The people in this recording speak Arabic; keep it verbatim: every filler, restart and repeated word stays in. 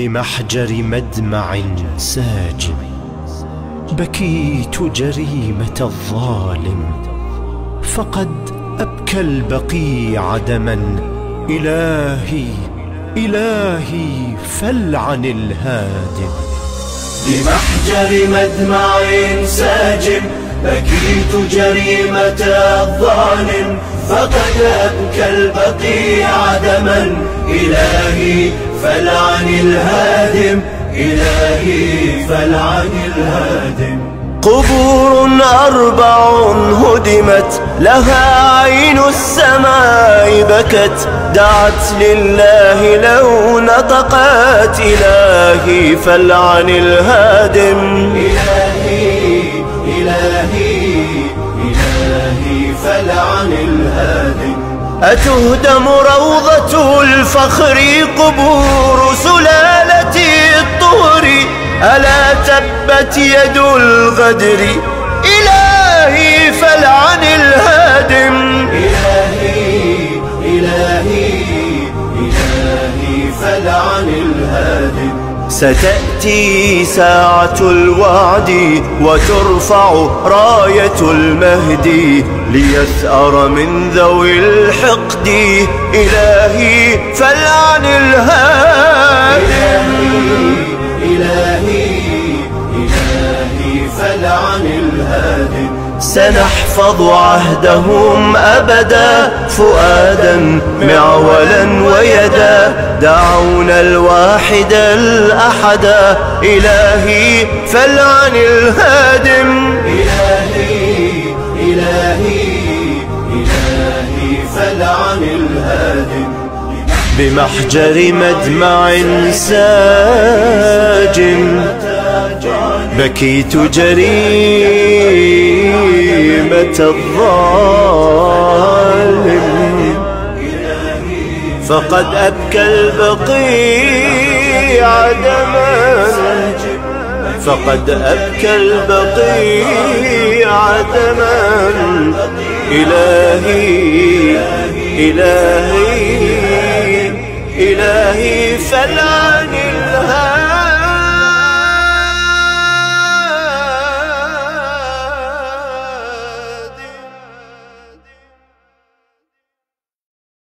بمحجر مدمع ساجم بكيت جريمة الظالم، فقد أبكى البقيع دما. إلهي إلهي فلعن الهادم. بمحجر مدمع ساجم بكيت جريمة الظالم، فقد أبكى البقيع دما. إلهي فلعن الهادم، إلهي فلعن الهادم. قبور أربع هدمت لها عين السماء بكت، دعت لله لو نطقت. إلهي فلعن الهادم. إلهي إلهي إلهي فلعن الهادم. أتهدم روضة الفخر قبور سلالة الطهر، ألا تبت يد الغدر. إلهي فلعن الهادم. إلهي إلهي إلهي فلعن الهادم. ستأتي ساعة الوعد وترفع راية المهدي، ليثأر من ذوي الحقد. إلهي فلعن الهادم. إلهي إلهي فلعن الهادم. سنحفظ عهدهم أبدا، فؤادا معولا ويدا، دعونا الواحد الأحد. إلهي فلعن الهادم. إلهي إلهي إلهي فلعن الهادم. بمحجر مدمع ساجم بكيت جريمة الظالم، فقد أبكى البقيع دما. فقد أبكى البقيع دما. إلهي إلهي إلهي فلعن الهادم.